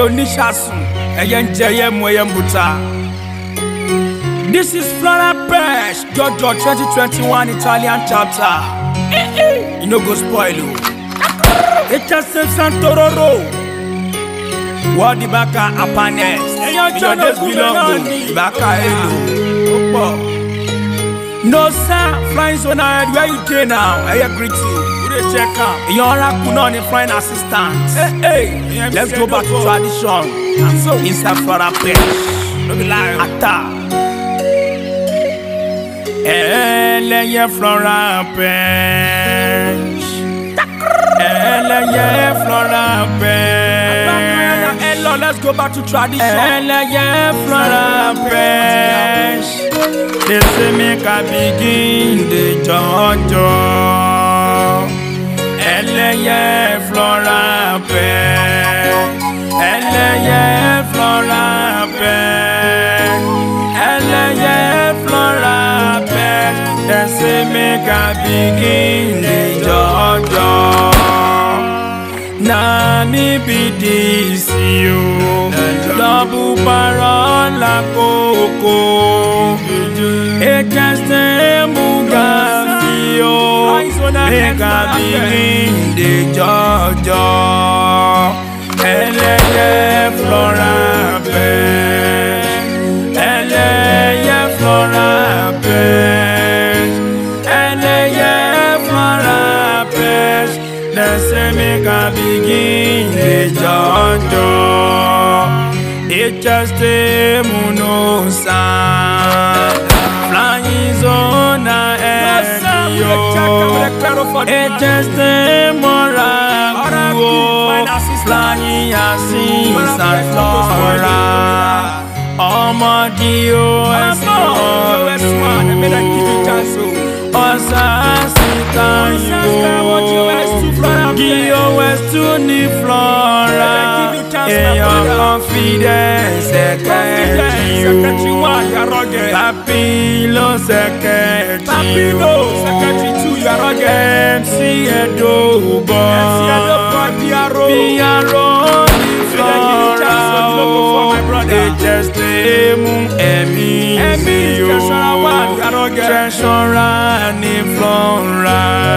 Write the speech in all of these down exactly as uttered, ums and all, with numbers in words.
Onishasu, Eyen Jeye Moyen Buta. This is Flora Pesh, Jojo twenty twenty-one Italian chapter. You know go spoil you. H S M Santororo. What the Baka Apanes? You know this belong to Baka Elo. No sir, flying zone ahead. Where you dey now? I agree to you. Check out. You're a flying assistant. Hey, hey. Let's go back to tradition. And so inside Flora Pesh. No be lie. Atta. Eleye Flora Pesh. Eleye Flora Pesh. Hello, let's go back to tradition. Eleye Flora Pesh. They say make I begin the Jojo. Eleye Flora Pesh. Eleye Flora Pesh. Eleye Flora Pesh. They say make I begin the Jojo. Na mi be this you. Double parole la coco. E caste mugafio. Make I begin the Jojo. Eleye Flora Pesh. Eleye Flora Pesh. Eleye Flora Pesh. Let's say make I begin the Jojo. It just a muno san. Flying zone aerio. It just a morango. Flying asin san flora. Omodio esmo. Osasitan yo. Gio west to ni flora. In your confidence, secretary you. Papilo secretary. Papilo secretary to your M C Edo boy. M C Edo boy. Piaro. Piaro ni flora. H S T mu emi. Emi yo. Treasure ni flora.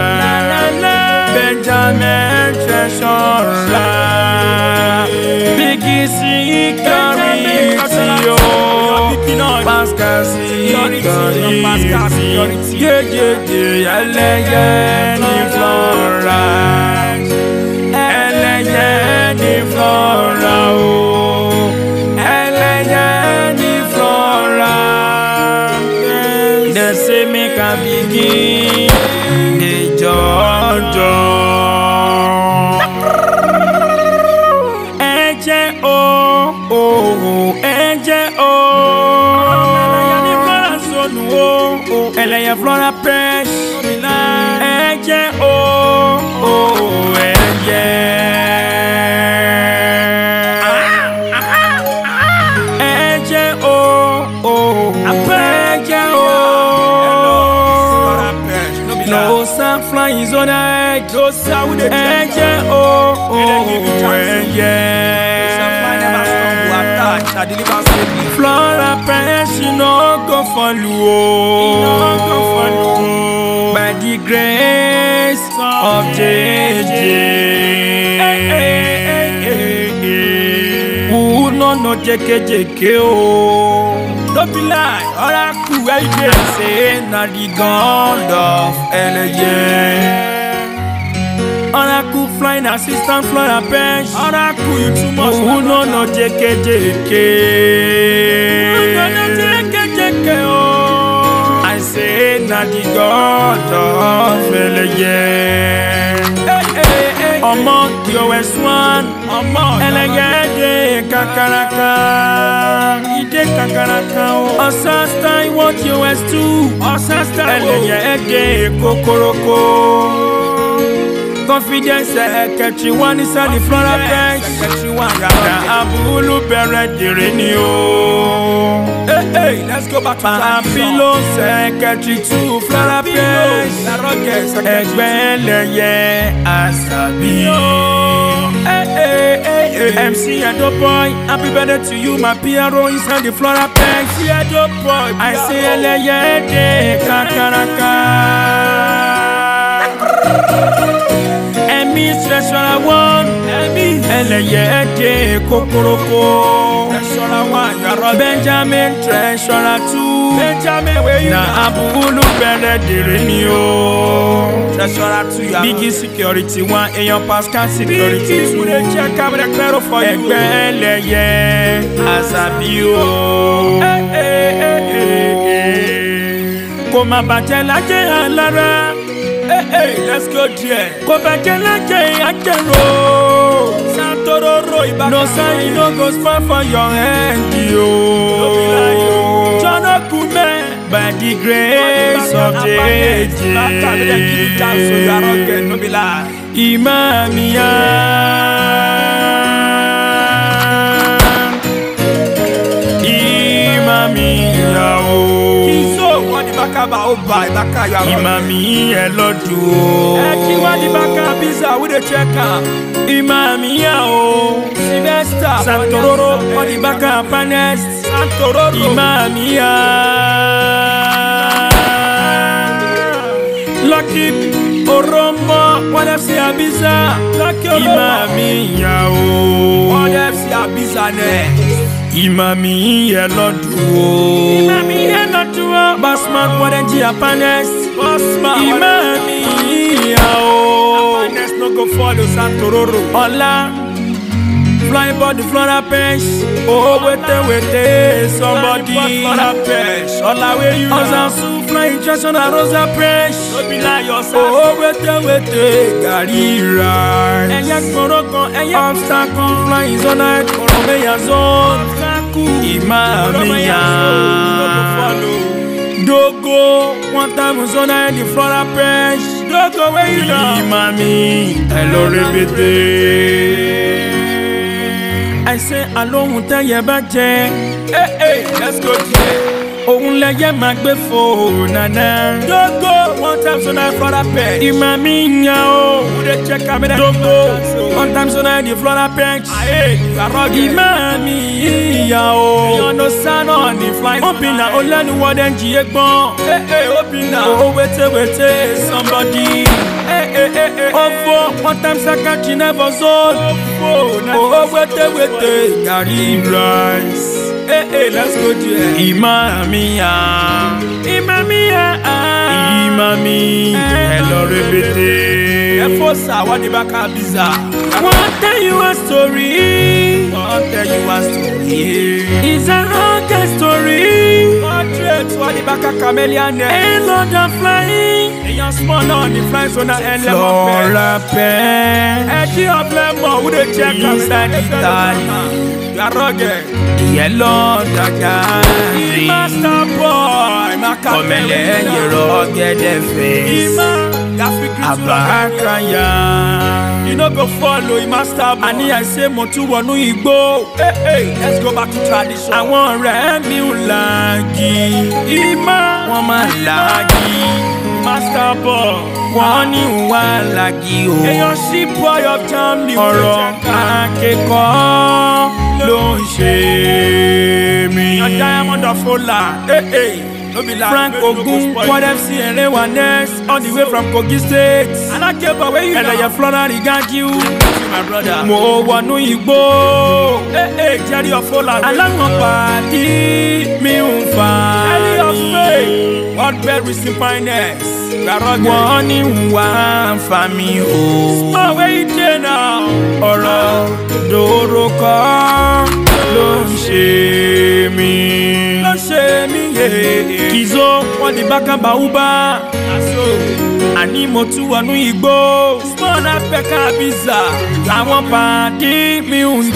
Benjamin Treasure. Biggie security, Pascal security, yeah yeah yeah, Eleye ni Flora, Eleye ni Flora, oh, Eleye ni Flora. They say make I begin the Jojo. Eleye Flora Pesh. Eje oh oh eje. Eje oh oh eje oh. No sun flying on night. No sun with the eje oh oh eje. Flora Pesh, you know go for you. By the grace of J J. Who no no J K J K oh. Don't be lie, Oracle where you dey say na the God of Eleye. Oracle flying assistant Flora Pesh. Oracle you too much. Who no no J K J K. Who no no J K J K oh. I say na the God of Eleye. Hey hey hey. Omo yo S one. Omo Eleye de kakaraka. Ide kakaraka oh. Osasta I want yo S two. Osasta Eleye de kokoroko. Confidence, secretary one is at the Flora Pesh. Secretary one, Abulu Beret Direnio. Hey, hey, let's go back to Papilo, secretary to Flora Pesh. Eleye Asabi. Hey, hey, hey, hey. M C Edo Boy, happy birthday to you, my P R O inside the Flora Pen. M C Edo Boy, I say eleye kakaraka. Emi treasure one, Emi eleye kokoroko. Treasure one, Yaro Benjamin treasure two. Benjamin where you na abulu bere direni o. Treasure two, Biggie security one, Ayon Pascal security two. They check out the clear for you. Egbe eleye asabi o. Eh eh eh eh. Koma baje laje alara. Hey, hey, let's go there. Go back and like a hero. Santororo, no sign, no goes far for your hand, yo. John Okume, by the grace of the age. Imamia. Imamia, oh. Imami Elodu. Eki wadi baka pizza with a checker. Imami Yao. Sylvester Santororo wadi baka panest. Santororo. Imami Ya. Lucky Oromo. What F C Abiza. Lucky Imami Yao. What F C Abiza ne. Imami Elodu. Imami Elodu. Bossman, what did you Japanese? Bossman, Imami Yao. Japanese no go follow Santororo. Ola, flying by the Flora Bench. Oh, wait, wait, somebody. Flora Bench. Ola, where you are? Flying just on a Rosa Bench. Don't be like yourself. Oh, wait, wait, Gary ride. And yak Morocco, and yak obstacle. Flying on night, Oromea zone. Imami Yao. Dogo, one time was on the Flora Bench. Dogo, where you know? Imami, hello, repeat. I say, alone, won't tell you about Jay. Hey, hey, let's go, Jay. Oh, let you make before, Nana. Dogo, one time on the Flora Bench. Imami Yao, would they check out? Dogo, one time on the Flora Bench. Hey, Imami Yao. No son on the flight. Open na Olanu Warden Jiekbon. Hey, hey, open na. Oh, wait, wait, somebody. Hey, hey, hey, hey. Oh, for one time Sakachi never sold. Oh, wait, wait, Gary rice. Hey, hey, let's go there. Imami Ya. Imami Ya. Imami. Hello, repeat. Efosa, what the back of bizarre. I want to tell you a story. I want to tell you a story. It's a rocket story. Portrait, what the back of chameleon. A lot of flying. And you're small on the flies on the end. Flora Pen. Edgy of lemon with a check inside Italy. You are rugged. Yellow Daga. Master boy. Komele, you're rugged face. Abakaya. You know go follow him master. And I say Motu wonu igbo. Hey, hey, let's go back to tradition. I want Remy Ulagi. Ima wama lagi. Master boy. Wani uwa lagi o. Hey, your ship boy of town. Ọ̀rọ̀ akẹ́kọ̀ọ́ ló ń ṣe mí. Your diamond of Ola. Hey, hey. Frank Ogun, what F C and Rewanes, on the way from Kogi State. And I kept away you. And I Flora regard you, my brother. Mo wanu igbo. Hey, hey, Jerry of Ola. Along party, me unfa. Ellie of faith, what very finest. Wani wa fami o. Small way you now. Ọ̀rọ̀ doroka ló ń ṣe mí. Ló ń ṣe mí ye. Kizo wọ́n di baka bauba. Ani mo tu wọnú igbó. Small na pẹ̀ka biza. Àwọn pàdé mi ń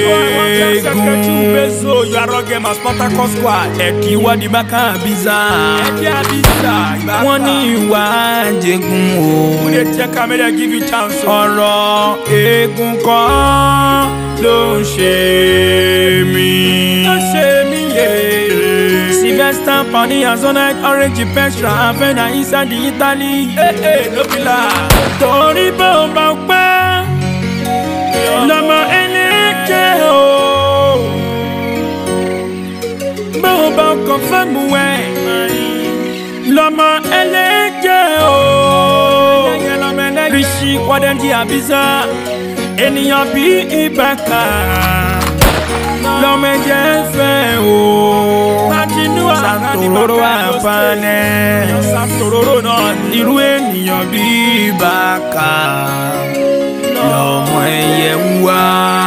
jẹ́gun. You are rugged my Spartacus squad. Ẹ̀kí wọ́n di baka biza. Ẹ̀kí abiza. Wọ́n ní ìwà jẹ́gun o. Who dey check camera give you chance. Ọ̀rọ̀ eégún kan ló ń ṣe mí. Ló ń ṣe mí yé. Sylvester Pani and Zonite Orange Petra Avena inside the Italy. Hey, hey, no be lie. Torí bó bá pẹ́, Lọ́mọ ẹlẹ́jẹ̀ o. Báwo bá ọkọ̀ fẹ́ mú ẹ? Lọ́mọ ẹlẹ́jẹ̀ o. Rishi Wadendi Abiza. Ènìyàn bí Ìbàkà. Lọ́mọ ẹ̀jẹ̀ fẹ́ o. Santororo àpánẹ́. Santororo náà ni. Irú ènìyàn bí Ìbàkà. Lọ́mọ ẹ̀yẹ wá.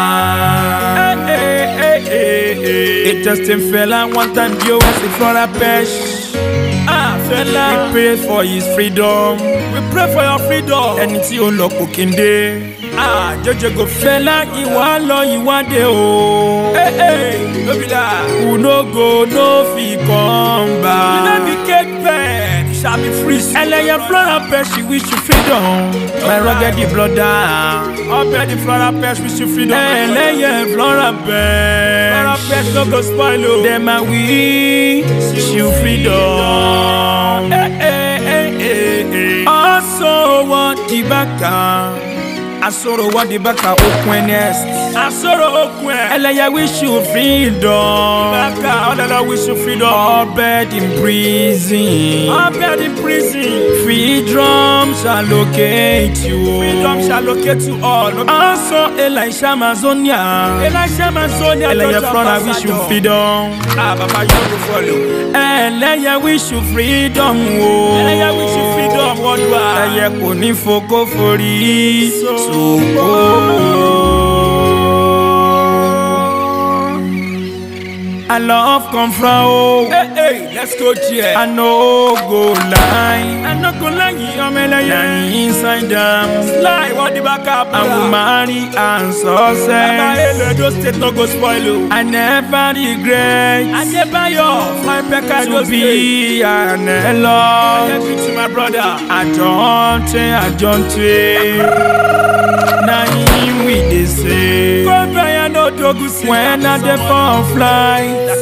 It just in Fela one time you was in Flora Pesh. Ah, Fela. We pray for his freedom. We pray for your freedom. Ẹni tí ó lọ kò kéde. Ah, Jojo go Fela ìwà lọ ìwà dé o. Hey hey, no be that. Who no go no fit come back. You no be cake pen, you shall be free. Ẹlẹ́yẹ Flora Pesh she wish you freedom. My rugged brother. Ọbẹ̀ di Flora Pesh wish you freedom. Ẹlẹ́yẹ Flora Pesh. Flora Pesh no go spoil o. Dem a wish you freedom. Hey hey hey hey hey. Also want the Ìbàkà. Asoro what the Ìbàkà okun nest. Asoro okun. Ẹlẹ́yẹ wish you freedom. Ìbàkà ọlọlọ wish you freedom. Ọbẹ̀ in prison. Ọbẹ̀ in prison. Freedom shall locate you. Freedom shall locate you all. Also Elisha Mazonia. Elisha Mazonia. Ẹlẹ́yẹ Flora wish you freedom. Ah, Baba you go follow. Ẹlẹ́yẹ wish you freedom. Oh. Ẹlẹ́yẹ wish you freedom. What do I? Ẹyẹ kò ní foko forí. So I love come from oh. Hey hey, let's go there. I no go lie. I no go lie. I'm lying inside them. Lie what the back up. I will marry and success. I no state no go spoil you. I never regret. I never yo. My pecker to be an hello. I give to my brother. I don't I don't Now him we dey say. When I dey fall fly.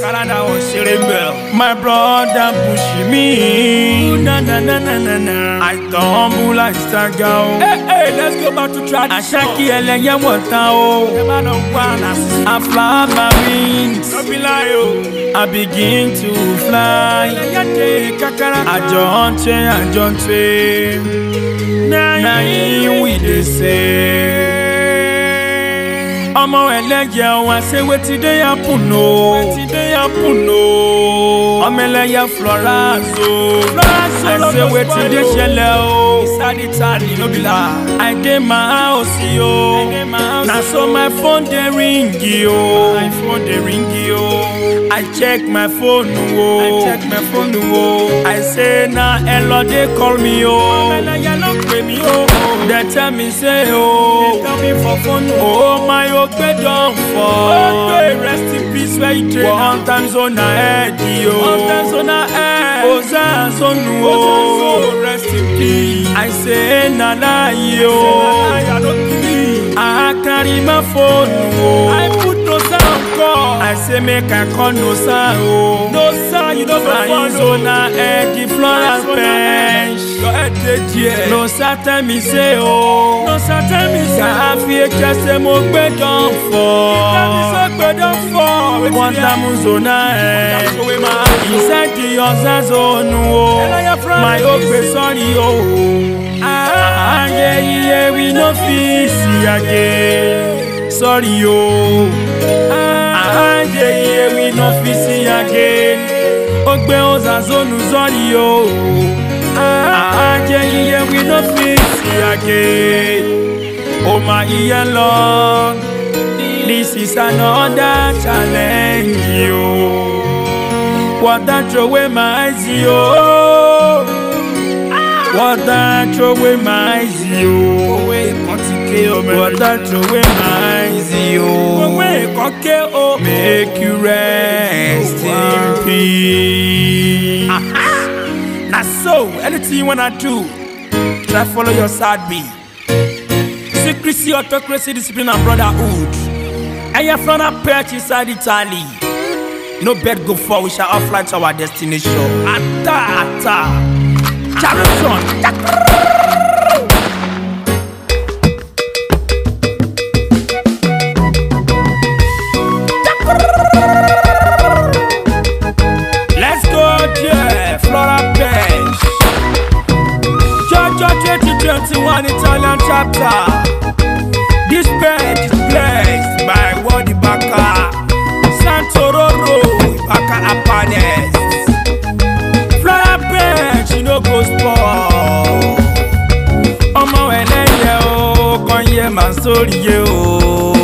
My brother push me. Na na na na na na. I tumble like stagger. Hey hey, let's go back to tradition. Ashaki ẹlẹ́yẹ wọ̀ta o. I fly my wings. I begin to fly. Ajonte ajonte. Na him we dey say. Ọmọ ẹlẹ́yẹ wá ṣe wetin dey happen o. Wetin dey happen o. Ọmọ ẹlẹ́yẹ Flora so. Flora so I say wetin dey ṣẹlẹ̀ o. Inside Italy no be lie. I dey my house yo. Na so my phone dey ring yo. My phone dey ring yo. I check my phone o. I check my phone o. I say na Elo dey call me o. Ọmọ ẹlẹ́yẹ ló pè mí o. They tell me say o. They tell me for phone o. Oh my o. Ogbe don fall. Ogbe rest in peace where you train. One time zone na head yo. One time zone na head. Oza zonu o. Rest in peace. I say na lie yo. I don't believe. I carry my phone o. I put no sound call. I say make I call no sound o. No sound you don't know. My zone na head the Flora Pesh. Your head dey there. No certain me say o. No certain me say. Ka fi echese mo gbe don fall. One time zona eh. Inside the other zone oh. My ogbe sorry oh. Ah yeah yeah we no fit see again. Sorry oh. Ah yeah yeah we no fit see again. Ogbe oza zone sorry oh. Ah yeah yeah we no fit see again. Oh my ear Lord. This is another challenge, yo. What that throw away my eyes, yo. What that throw away my eyes, yo. What that throw away my eyes, yo. Make you rest in peace. Now so, anything you wanna do, try follow your side beat. Secrecy, autocracy, discipline, and brotherhood. I am from a perch inside Italy. No bed go for, we shall all fly to our destination. Atta, atta, Charlton. twenty-one Italian chapter. This page is blessed by Wadi Baka, Santororo, Baka Apanes. Flora page, you know, go spoil. Omo eleye o, konye man story ye o.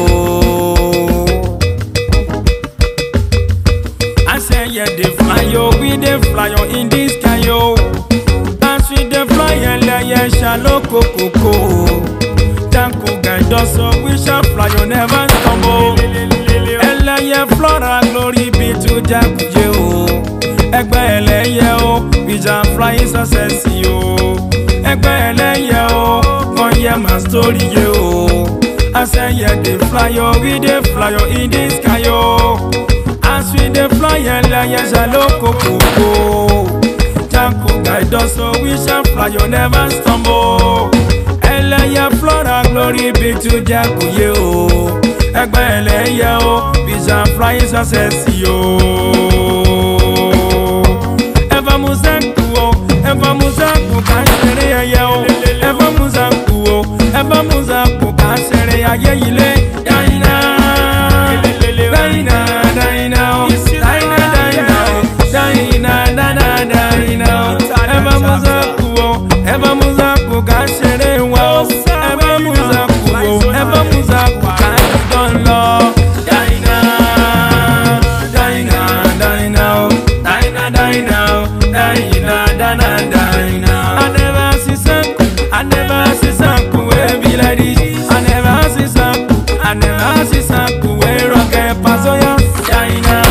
I say yeah, they fly yo, we they fly yo in this sky yo. As we they fly eleye shallow coco. Tanko guide us so we shall fly yo, never stumble. Eleye Flora glory be to Jakuje o. Egbe eleye o, we shall fly success yo. Egbe eleye o, konye man story yo. I say yeah, they fly yo, we they fly yo in this sky yo. As we they fly eleye shallow coco. Tanko guide us so we shall fly yo, never stumble. Eleye Flora glory be to Jakuje o. Egbe eleye o, we shall fly success yo. Eva muzaku o, Eva muzaku kashere ya o. Eva muzaku o, Eva muzaku kashere ya yile. Daina, daina, daina o, daina, daina o, daina, daina, daina o. Eva muzaku o, Eva muzaku kashere wa o. Eva muzaku o, Eva muzaku kashere don lo. Daina, daina, daina o, daina, daina o, daina, daina, daina. I never see Sanku, I never see Sanku we be like this. I never see Sanku, I never see Sanku we rock a pasoya. Daina,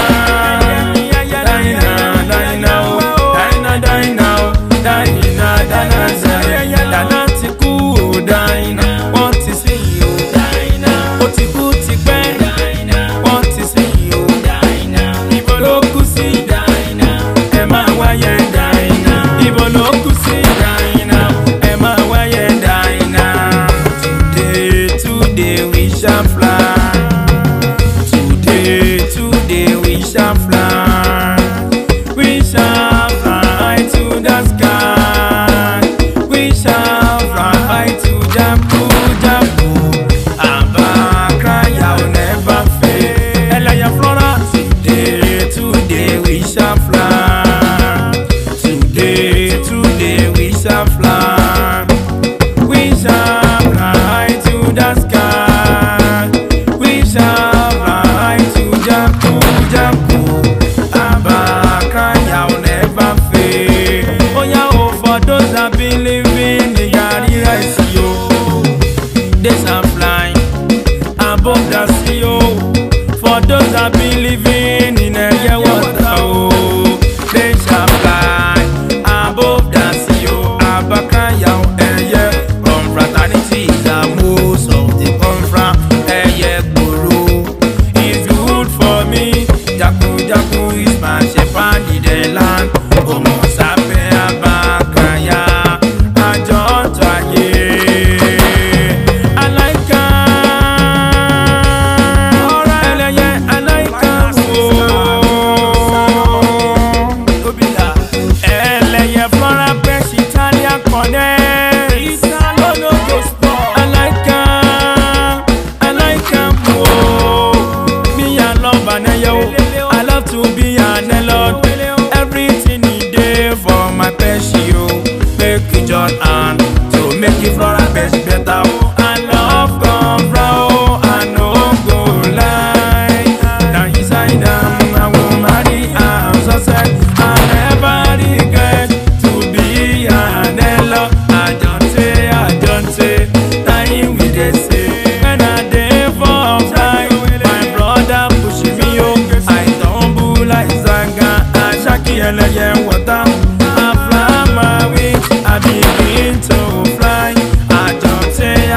daina, daina o, daina, daina o, daina, daina, daina. Daina ti ku o, daina. Want to see you, daina. O ti ku ti pẹ́, daina. Want to see you, daina. Ibo lo kú sí, daina. Ẹ máa wáyé, daina. Ibo lo kú sí, daina. Ẹ máa wáyé, daina. Today, today we shall fly. Today, today we shall fly. We shall fly to the sky. We shall fly to Jaku, Jaku. Abakra will never fail. Eleye Flora, today, today we shall fly. Today, today we shall fly. We shall fly to the sky. We shall fly to Jaku, Jaku. Abakra will never fail. Oh yeah, oh for those that believe in the God, rise yo. They shall fly above the sea yo. For those that believe in the air water oh, they shall fly above the sea yo. Abakaya eye from fraternity the most of the come from eye guru. It's good for me. Jaku Jaku is my shepherd in the land. Omo sape Abakaya ajo taye. I like eleye, I like eleye Flora best Italian connect. I like I like oh. Me I love an yo. I love to be an elot. Everything he did for my best you. Make it join and to make it Flora best better. I love come from I know go lie. Now inside them I will marry I'm so sad. I never regret to be an elot. I don't say, I don't say. Time we they say when I dey for fly. My brother push me up. I tumble like Zanga. I shaki eleye water. I fly my wings. I begin to fly. I don't say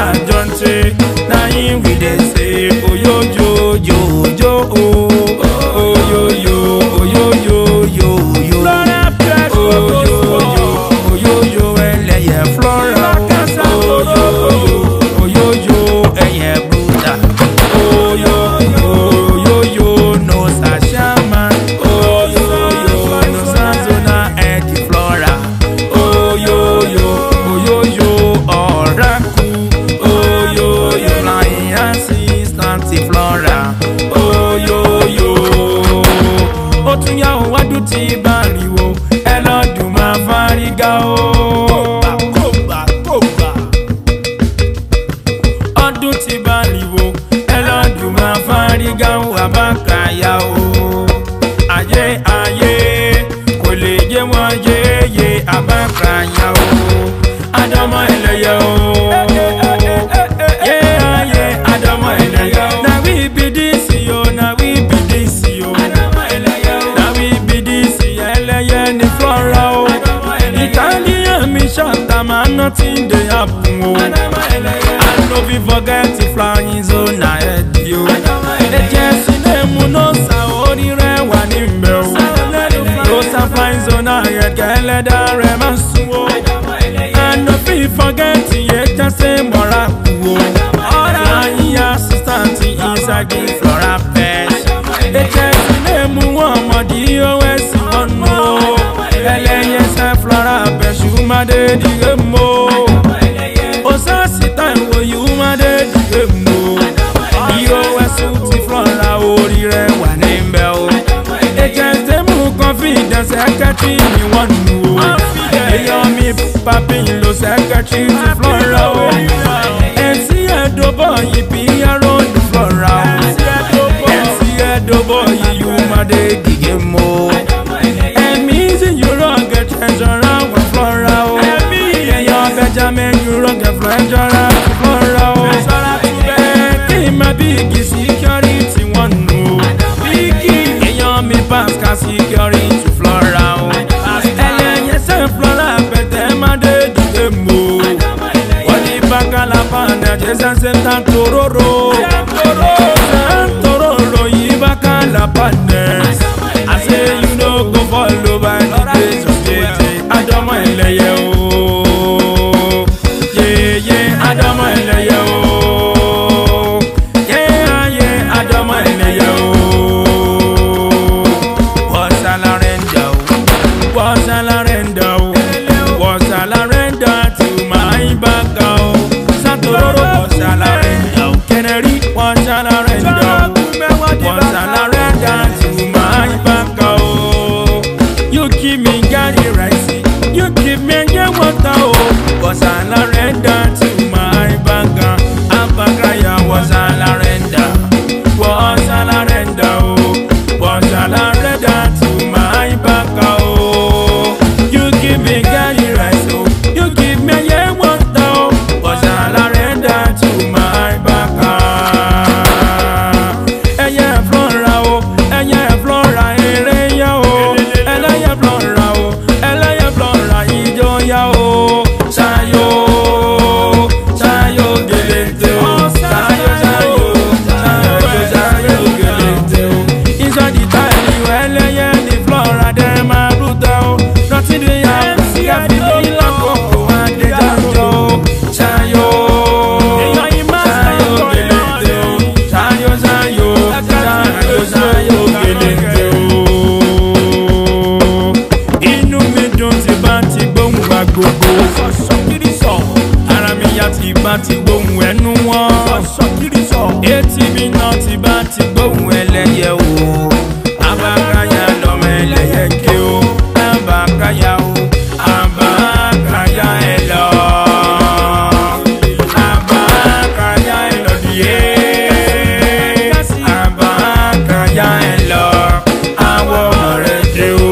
time and nothing they happen. Oh. I know we forget to flying zone ahead you. The Jesse name no saori re wani mbeo. Rosa flying zone ahead kele da remasu. I know we forget to yet just say mora kuo. Flying assistant inside the flora pest. The Jesse name one di O S one no. Eleye se flora pest you ma de di mo. Osasi time wo you ma de di mo. Di O S ti flora ori re wa ni nbe o. E just dem confidence secretary ni one no. E yo mi papi lo secretary ti flora o. E si edo boy bi around the flora. E si edo boy you ma de di mo. Benjamin, you rock the flora, flora, flora. Keep my big security one no. Biggie, you me pass security flora. Ellen, yes, flora, but them are dead to the moon. What the bacala panda, Jesus and Santororo, Santororo, Ibacala pandas. I say, you know, go follow by the days of J. I don't mind you. Adama ele yo, yeah yeah. Adama ele yo. Was a la renda, was a la renda, was a la renda to my back. Santororo was a la renda, Kennedy was a la renda, was a la renda to my back. You keep me Gary Rice, you keep me get water. Was a la renda to was a la renda, was a la renda, was a la renda to my back. Oh, you give me Gary rice, oh, you give me a water, was a la renda to my back. Ella flora, oh, ella flora, ella oh, ella flora, oh, ella flora, ijo ya oh, sayo. Ti gbóhùn ẹnu wọn etí mi náà ti bá ti gbóhùn ẹlẹ́yẹ o. Abakaya lọmọ ẹlẹ́yẹ ké o. Abakaya o. Abakaya ẹ lọ. Abakaya ẹ lọ díẹ̀. Abakaya ẹ lọ. Àwọn ọmọ rẹ̀ dé o.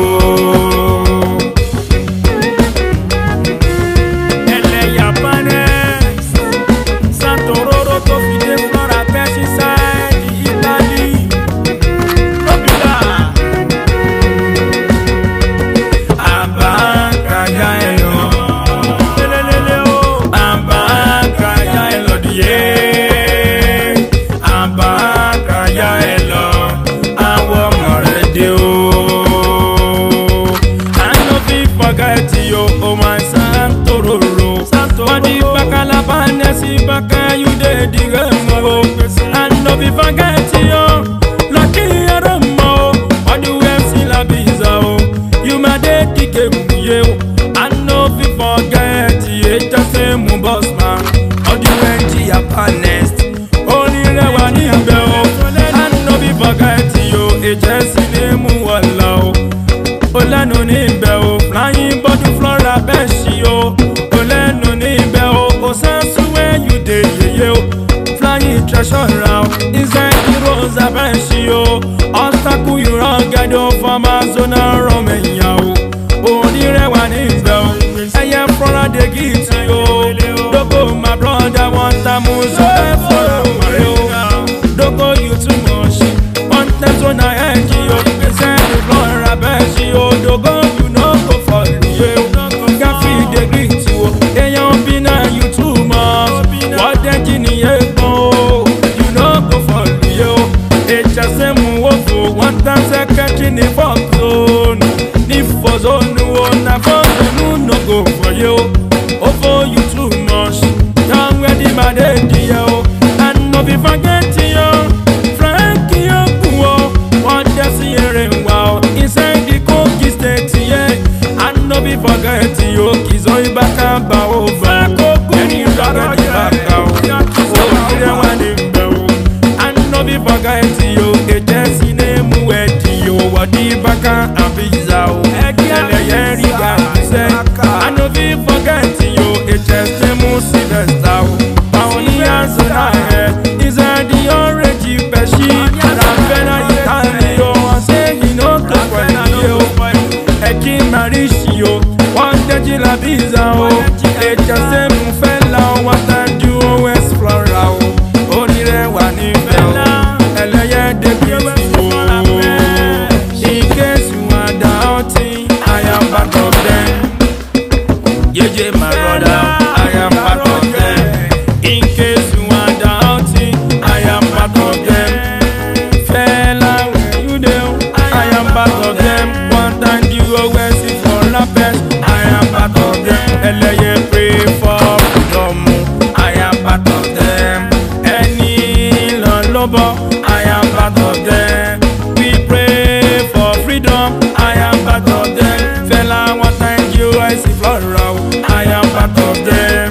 Ẹlẹ́yà panẹ́. Baka you dey dig mo, and no be forget you. Lucky Aramo, what do we see la biza o? You ma dey dig mo ye, and no be forget you. Just say mo boss man, what do we see a honest? Only the one in the o, and no be forget you. It just in mo wala o, ola no ni be o, flying body flora beshi o, ola no ni be o, osansu. You dey yeah, flying treasure round inside the rose of Benchio. Obstacle you run get off from Amazona Romania. Only one is down. I am from the gate to you. Dogo, my brother, want a muso for Mario. Dogo, you too much. One time on I had you. Inside the floor of Benchio. Dogo, you know go for you. Can't feed the gate to you. bá o bá ẹni rárá di bàkà o òkìrẹ́ wà ní bẹ̀ o ànọ́bí bàkà ẹ̀ tí o ètẹ́ sí ní mú ẹ̀ tí o wọ́dí bàkà àbíyá o ẹlẹ́yẹ rí gàdúsẹ́ ànọ́bí bàkà ẹ̀ tí o ètẹ́ sí mú sílẹ̀sà o àwọn oníyànjú náà ẹ̀ ìzàdí ọ̀rẹ́jì bẹ̀ṣí àràfẹ́nà ìtàlẹ́ o àṣẹ́yìn náà tó pẹ̀lú o ẹ̀kí màríṣì o wọ́n dẹ́jì làbíza o ètò sẹ́mu fẹ́ la wọ́n tàjú o explora o onírẹ̀wà nífẹ̀ o ẹlẹ́yẹ débi o in case you wonder ọtí I am part of them Jeje my brother I am part of them in case you wonder ọtí I am part of them fẹ́lá where you dey I am part of them one time you always see for la best I am part of them ẹlẹ́yẹ pray for freedom I am part of them ẹni lọ́lọ́bọ̀ I am part of them we pray for freedom I am part of them fẹ́lá one time you always see for la I am part of them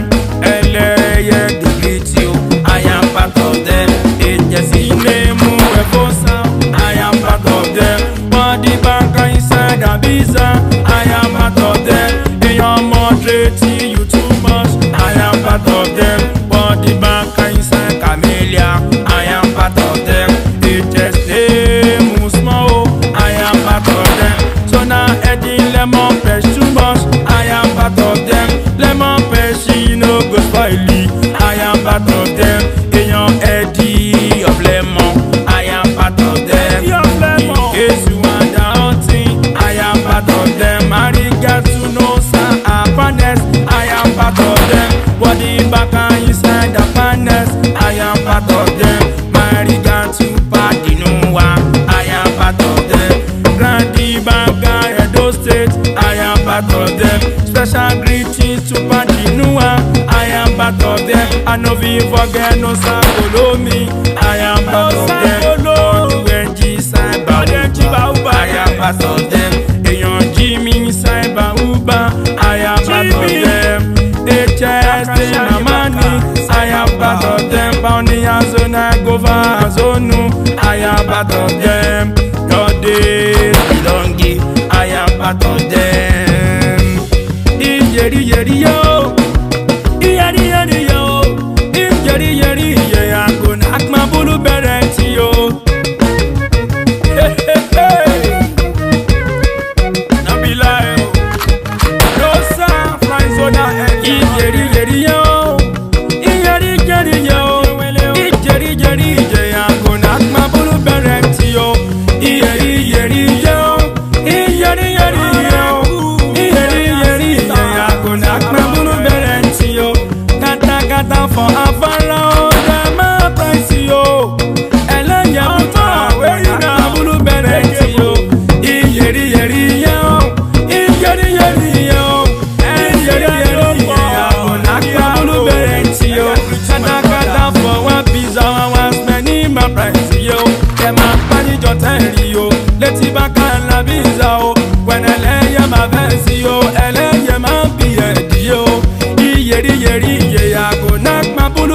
ẹlẹ́yẹ dìgbìtì o I am part of them èjẹ̀sí ilé mú ẹ̀fọ́ sàn I am part of them body bank inside Ibiza I am part of them èèyàn moderate you too much I am part of them body bank inside Camellia I am part of them èjẹ̀sí mú small o I am part of them so na ẹ̀dín lemon fresh too much I am part of them lemon fresh e no go spoil I am part of them èèyàn ẹ̀dí of lemon I am part of them in case you wonder ọtí I am part of them mariga to know sir happiness I am part of them body back inside the finest I am part of them mariga to party no one I am part of them grandi baga Edo State I am part of them special greetings to party no one I am part of them I no fit forget no Sangolomi I am part of them Oduwenji Cyber Uba I am part of them èèyàn Jimmy Cyber Uba I am part of them H S T Namani I am part of them Bounty Azona Gova Azonu I am part of them your days belongi I am part of them Iyeri yeri yo Iyeri yeri yo Iyeri yeri ye akuna akma bulu bereti yo Hey hey hey Nabila yo Rosa flying zona Iyeri yeri yo Iyeri yeri yo Iyeri yeri ye akuna akma bulu bereti yo Iyeri yeri yo Iyeri yeri yo Iyeri yeri ye akuna akma bulu bereti yo Kata kata for afara o dama price yo ẹlẹ́yẹ mọ́tò àwẹ̀rí náà bulu bereti yo Iyeri yeri yo Iyeri yeri yo Iyeri yeri ye akuna akma bulu bereti yo Kata kata for one pizza one spending my price yo ẹ máa pàdéjọ tẹ́rì yo létí bákà ńlá pizza o when ẹlẹ́yẹ máa fẹ́ sí yo ẹlẹ́yẹ máa bí ẹ̀dí yo Iyeri yeri ye akuna akma bulu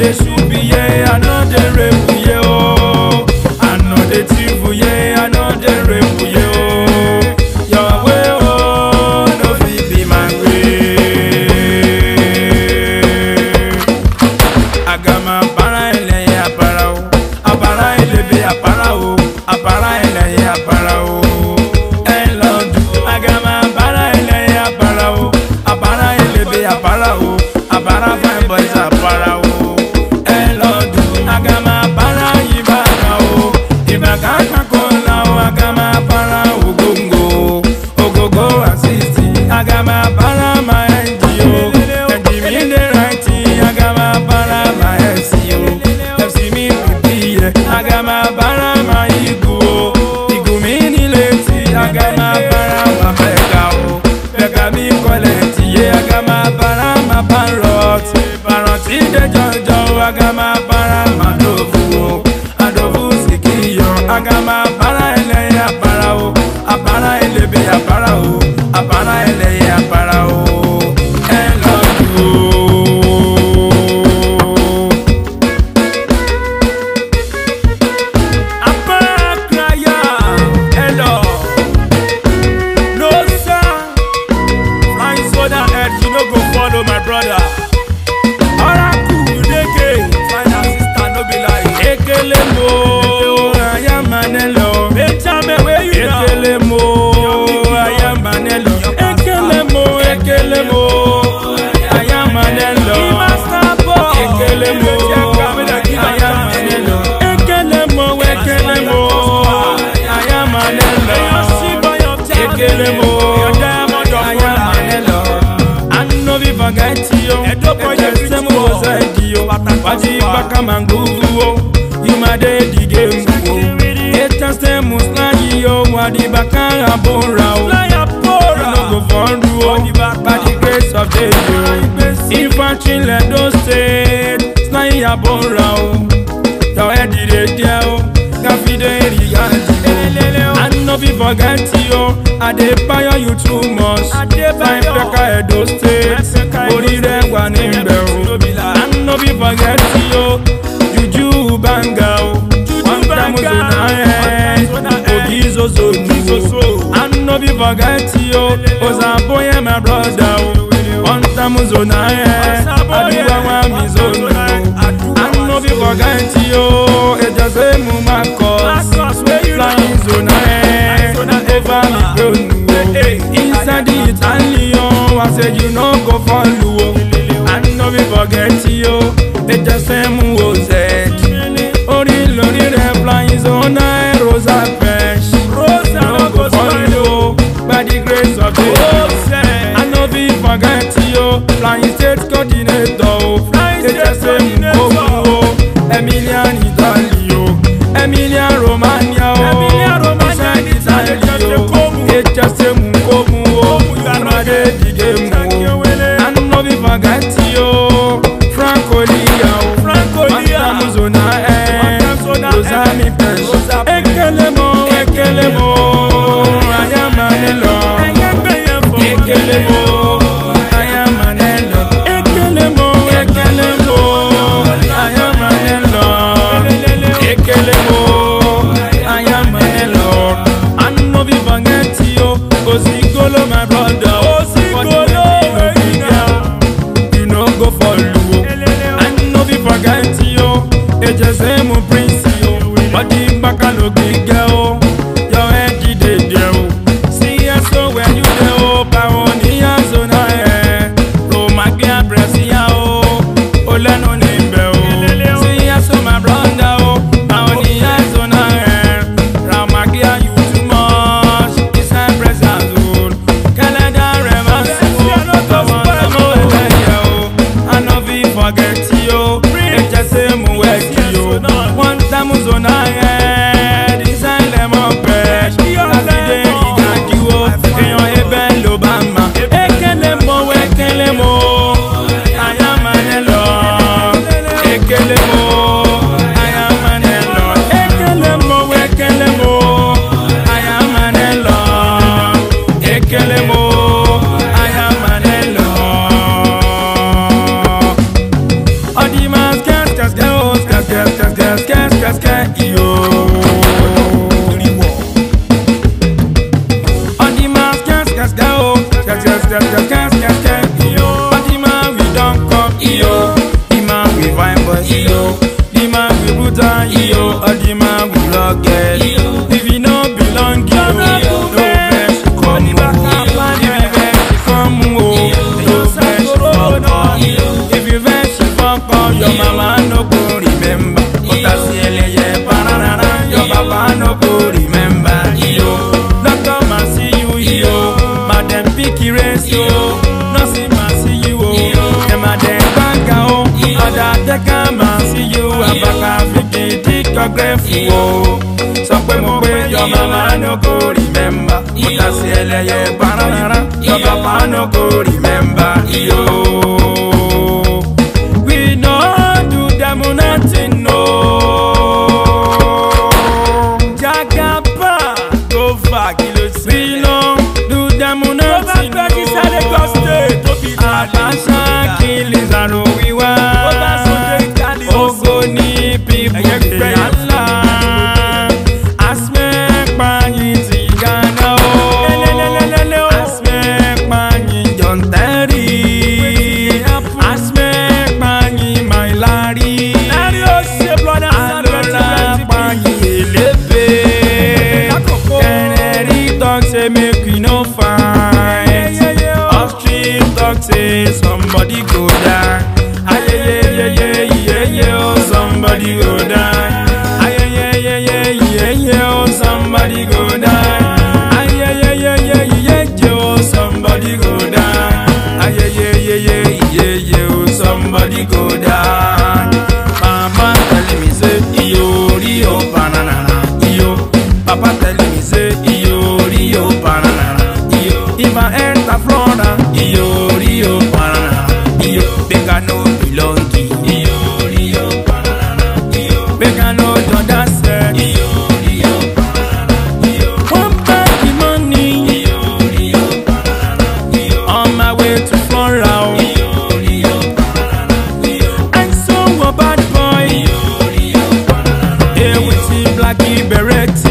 dey shoot yeah, I know dey rape yeah, oh. I know dey thief yeah, I know dey rape yeah, oh. Your way, oh, no fit be my way. Agama para ele apara o, apara ele be apara o, apara ele apara o. Elodu agama para ele apara o, apara ele be apara o, apara fine boys apara o. Elodu agama para ibaka o, ibaka kakola o, agama para ogongo, ogogo assist, agama para my N G O, and give me the right thing, agama para my S E O, F C me P P, agama para my ego, ego me ni leti, agama para my beka o, beka mi collect, yeah, agama para my parrot, parrot in the jojo, agama para my dovu, adovu sikiyo, agama para ele apara o, apara ele be apara o, apara ele apara o. My brother, Oracle, you dey gay. Final sister, no be like Ekele mo, I am Manelo. Benjamin, where you now? Ekele mo, I am Manelo. Ekele mo, Ekele mo, I am Manelo. Ekele mo, I am Manelo. Ekele mo, Ekele mo, I am Manelo. Ekele mo, I am Manelo. No be forget you, edo boy just say mo side you. Waji baka manguvu, you ma dey the game go. Eta say mo slide you, wadi baka abora o. No go for you, by the grace of the you. Infantry let those state, slide abora o. Your head dey there o, cafe dey regard. And no be forget you, I dey buy you too much. Fine peka Edo State, ori re wa ni nbe o. And no be forget you, juju banga o. One time zona eh, ogizo zozo. And no be forget you, Ozaboye my brother o. One time zona eh, aduwa wa mi zono. And no be forget you, ejase mu makos. Flying zona eh, over me grown. Inside the Italian, I said you no go follow. And no be forget you, it just same was it. Ori lori re flying zona eh, Rosa Pesh. No go follow, by the grace of God. And no be forget you, flying state coordinator. It just same go, Emilian Italio, Emilia Romagna, Emilia Romagna, Italia, it just a mukomu, Yamade, the game, and no be forget you, Francolia, Francolia, Muzona, Rosami Pesh, Ekelemo, Ekelemo, I am Manelo, Ekelemo, I am Manelo, Ekelemo, Ekelemo, I am Manelo, Ekelemo, I am Manelo, and no be forget you, Osigolo, my brother, Osigolo, you know go follow, and no be forget you, it just a mo prince you, but the bacalo big girl, your head did there, see us so when you go, Paonia zona eh, Romagia Brazia, Olano Nimbe, see us so my brother, Paonia zona eh, Ramagia you too much, it's a present, Canada Revas, I know we forget you, it just a mo west you, one time zona eh, design lemon fresh, Obama, Ekelemo, Ekelemo, I am Manelo, Ekelemo, I am Manelo, Ekelemo, Ekelemo, I am Manelo, Ekelemo, I am Manelo. Odimas can't mama no go remember. Utasi eleye banana, your papa no go remember. Yo, not come and see you, yo. Madam Picky race, yo. No see ma see you, oh. And Madam Banga, oh. Other they come and see you. Abaka Vicky, Dick or Gref, oh. So when we your mama no go remember. Utasi eleye banana, your papa no go remember. Yo. Nothing, no. Jagaba, go back, we know, do them nothing. Go back, it's a Lagos State. Abasha, killing, and we were. Ogoni, people, Allah. Asme, Bangin, Tigana, Asme, Bangin, John Terry. Asme, Bangin, my Larry. Say make we no fight. Off street talk say somebody go die. Aye yeah yeah yeah yeah yeah oh somebody go die. Aye yeah yeah yeah yeah yeah oh somebody go die. Aye yeah yeah yeah yeah yeah oh somebody go die. Aye yeah yeah yeah yeah yeah oh somebody go die. Mama tell me say iyo rio banana iyo. Papa tell me say iyo rio banana iyo. If I enter Florida iyo rio banana iyo. Make I no belong iyo rio banana iyo. Make I no Jordan set iyo rio banana iyo. One bag the money iyo rio banana iyo. On my way to Florida iyo rio banana iyo. I saw a bad boy iyo rio banana. They with him Blackie Beretta.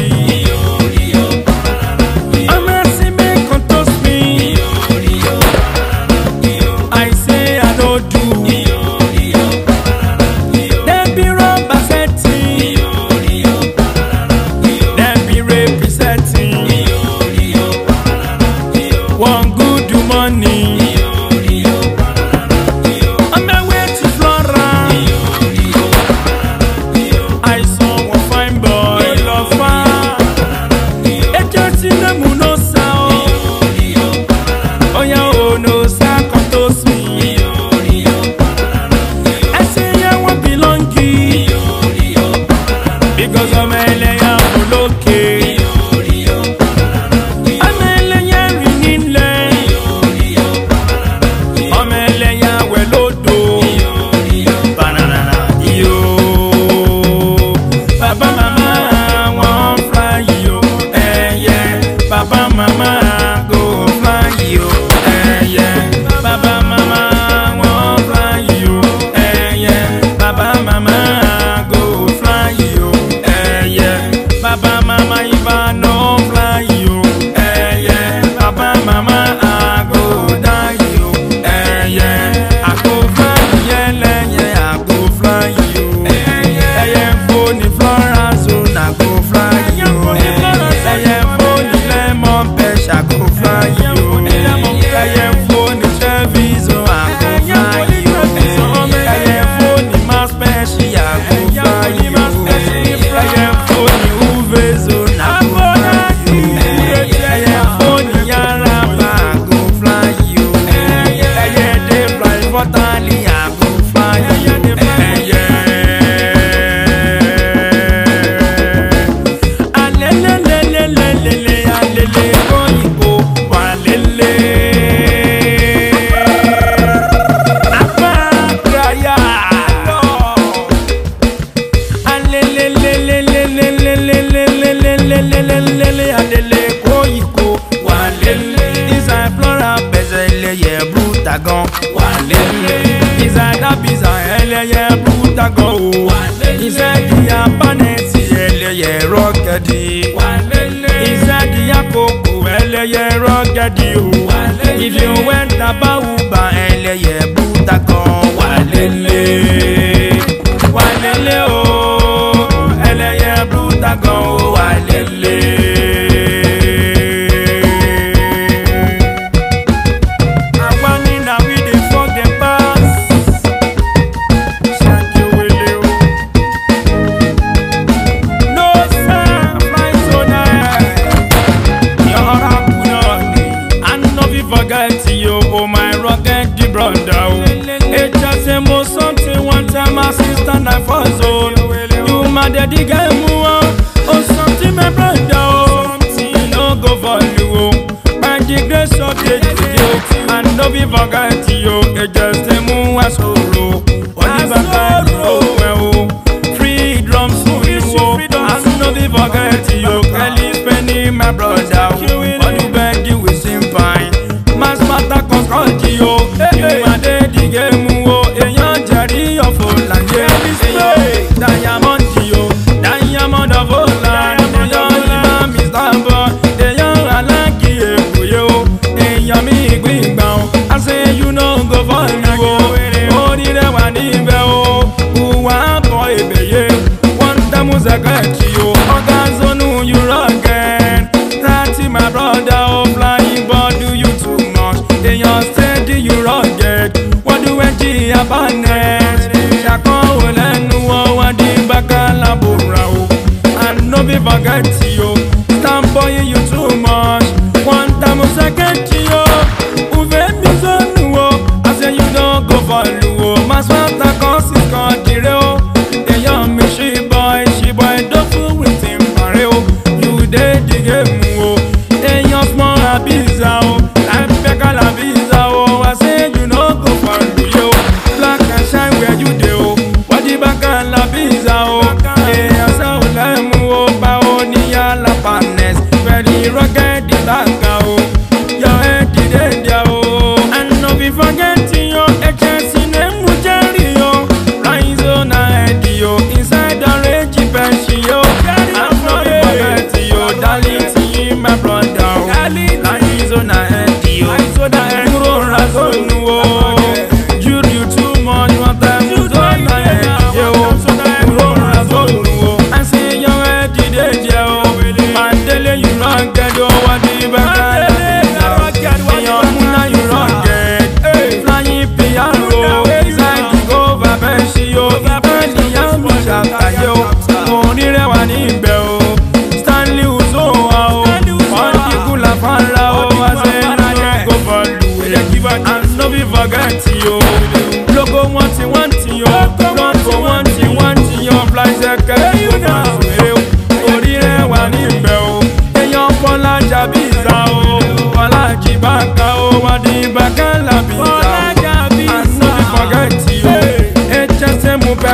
If you went about Uber, eleye buta kan walele, walele oh, eleye buta kan walele. I want na we dey fuck the past. Thank you.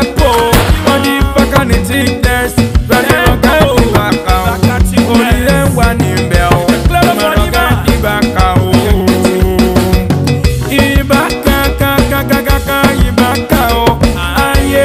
po. Body back and the thickness. Ready to get the back out. Only them one in bell. Ready to get the back out. Ibaka kaka kaka kaka ibaka o. Aye.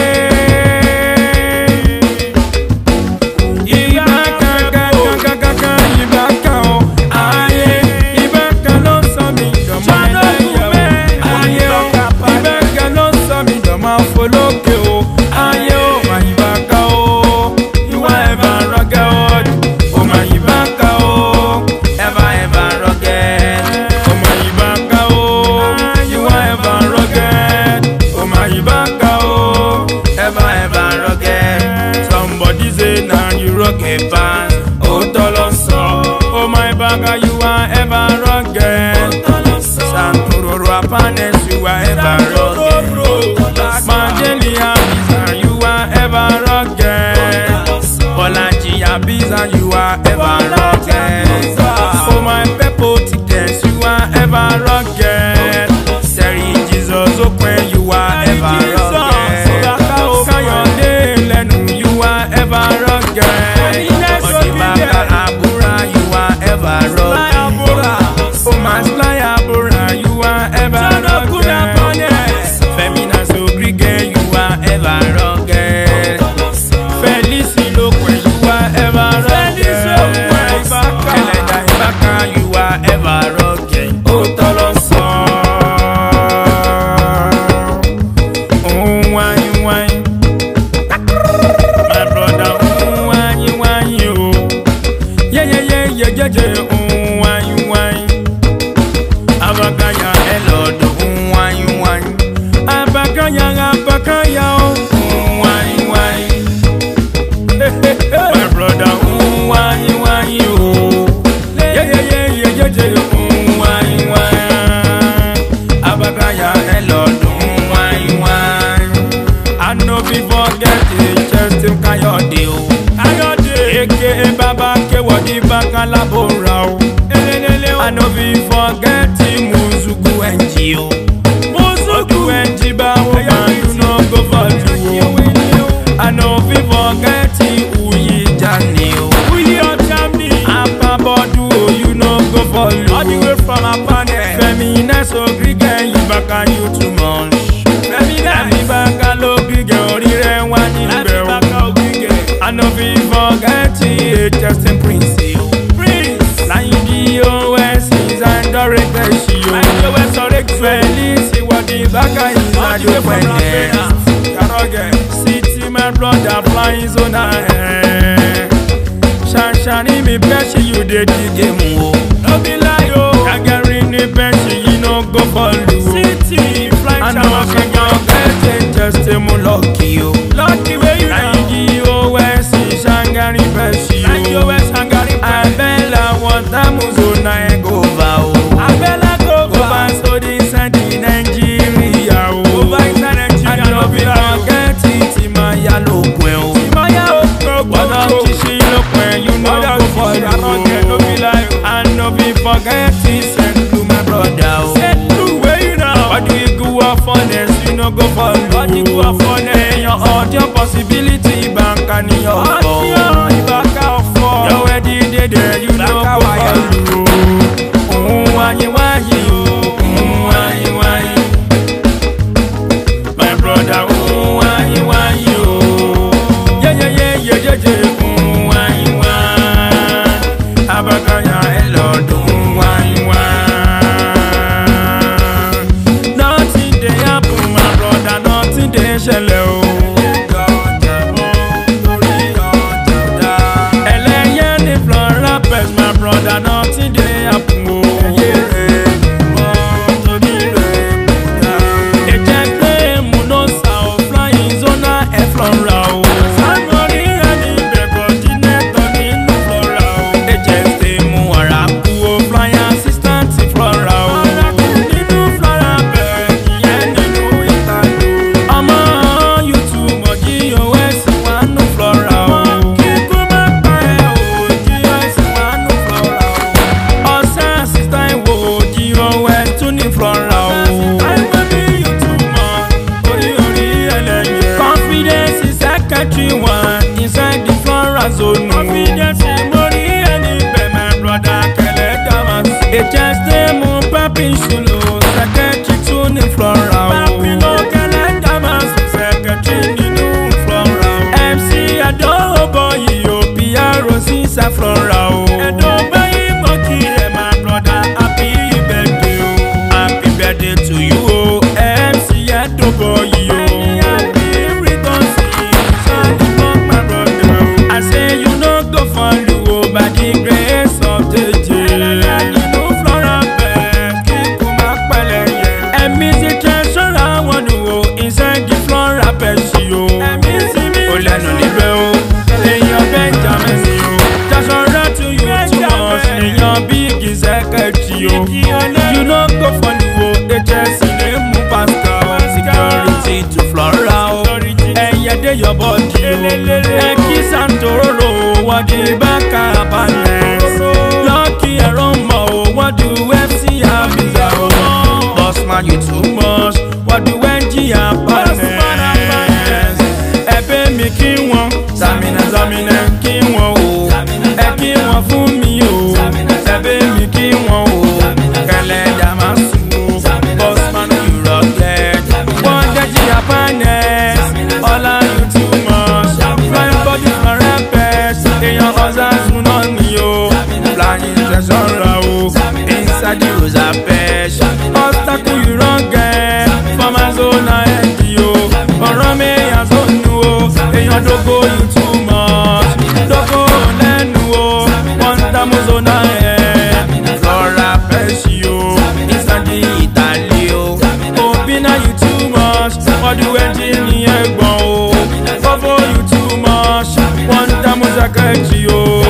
Ibaka kaka kaka kaka ibaka o. Aye. Ibaka no sami do ma yo. Aye. Ibaka no sami do ma follow ke o. Aye o ma ibaka o. You are ever rugged. Oh my ibaka o. Ever ever rugged. Oh my ibaka o. You are ever rugged. Oh my ibaka o. Ever ever rugged. Somebody say now you rugged fast. Oh toloso. Oh my ibaka you are ever rugged. Santururu apanes you are ever rugged. Mandelia Biza you are ever rugged. Olaji Abiza you are ever rugged. Oh my Pepo Tickets you are ever rugged. Seri Jesus Okwe you are ever rugged. Kayode Lenu you are ever rugged. Odibaka Abura you are ever rugged. Oh my Sly Abura you are ever rugged. Femina Sogrige you are ever rugged. Felici Lokwe you are ever rugged. Eleda Ibaka you are ever rugged. Oh Toloso. Oh wine wine. My brother oh wine wine you. Yeah yeah yeah yeah yeah yeah. Oh wine wine. Abakaya elodo oh wine wine. Abakaya abakaya oh wine wine. My brother oh wine wine you. Yeah yeah yeah yeah yeah yeah. Oh wine wine. Abakaya elodo oh wine wine. I know we forget it, just him Kayode o. Kayode. Eke Baba Kewodi Bakalabora o. I know we forget him Muzugu Enji o. Muzugu Enji ba o ma you no go follow o. I know we forget him Uyi Jani o. Uyi Ojami. Apabodu o you no go follow. All the way from Apane. Femina so grige Ibaka you too much. Femina Ibaka lo grige orire wani be o. I know we forget him Justin Prince o. Prince. Naidi o is and direct ratio. And you were sorry Felici what the Ibaka is and you when City my brother flying zone air. Shashani me peshi you did the game o. No be lie o. Kagari ni peshi you no go follow. City flying I know can you get just a mo lucky o. Lucky where you know. Naidi o is Shangari peshi o. Naidi o is Shangari peshi. Abela wanta muzo na e go va o. Abela go va so this and in Nigeria o. Go va in Nigeria. I know be forget it Maya lokwe o. Maya okwe. Wada kishi lokwe you know go follow. No be lie o. I know be forget it send to my brother o. Send to where you know. What do you go off on this you know go follow. What do you go off on it? Your audio possibility bank and your phone. Ibaka for. You already did it you know go follow. Oh why why you. Oh why why. My brother oh why why you. Yeah yeah yeah yeah yeah yeah. Oh why why. Abakaya elodo oh why why. Nothing dey happen my brother nothing dey shele o. Eleye ni flora pes my brother nothing dey happen o. Flora Secretary one inside the Flora zone. Confidence money any pay my brother Kele Damas. H S D mo papi shulo Secretary two ni Flora. Papi no Kele Damas Secretary ni no Flora. M C Ado boy yo P R O since Flora. Edo boy monkey my brother happy birthday. Happy birthday to you M C Ado boy yo. By the grace of the J, you know Flora best, keep my pele. And music treasure I want to go inside the Flora best yo. And music me, oh let no live in your Benjamin yo. Just alright to you too much in your big secretary yo. You know go for the wo, they just see them move pascal. Security to Flora, and yeah they your body yo. And kiss and tororo, what the back up and lucky aroma, what do F C have is a boss man you too much, what do N G have partners? Ebe mi ki won, Zamina Zamina ki won o, e ki won fun mi o, ebe mi ki won o, Kele Damas o, boss man you rocket, what that you have partners, all are you too much, flying body for a best, in your husband's on you, flying treasure inside the rosa pesh, obstacle you wrong get, from a zone I end you, or me as on you, in your dogo you too much, dogo nenu, one time zone I end, Flora pesh you, inside the Italio, Opina you too much, what do engineer go, Bobo you too much, one time was a catch you.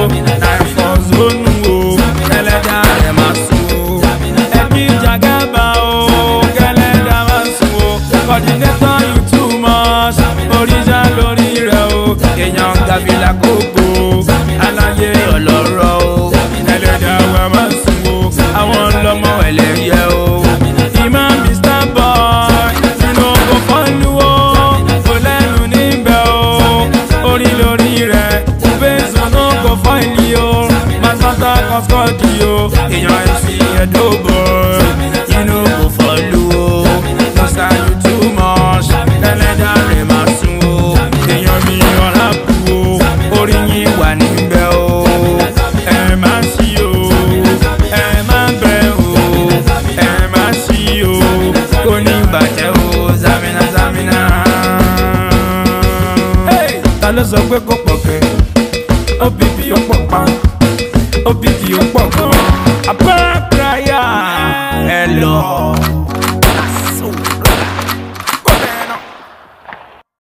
Coordinator you too much, original lórí rẹ̀ o, èèyàn gàbílà kókó, aláyé ọlọ́rọ̀ o, ẹlẹ́dàá wa máa sùn o, àwọn lọ́mọ ẹlẹ́yẹ o. Ìmọ̀ Mister Boy, nínú kò fọ́lú o, kò lẹ́nu níbẹ̀ o, orí lórí rẹ̀, bẹ́sùn náà kò fọ́ ìlí o, Masata Kọ́sikọ́dì o, èèyàn ẹ̀sìn ẹ̀dógbò, nínú kò fọ́lú o, lọ́sà you too much, ẹlẹ́dàá rẹ̀ máa sùn o, èèyàn mi ọ̀rá kú o, orí yín wà níbẹ̀ o, ẹ má ṣí o, ẹ má bẹ̀ o, ẹ má ṣí o, kò ní bàjẹ́ o, Zamina Zamina. Ta ló sọ pé kò pọ̀ kẹ́? Ó bìbì ó pọ̀ pa, ó bìbì ó pọ̀ gan.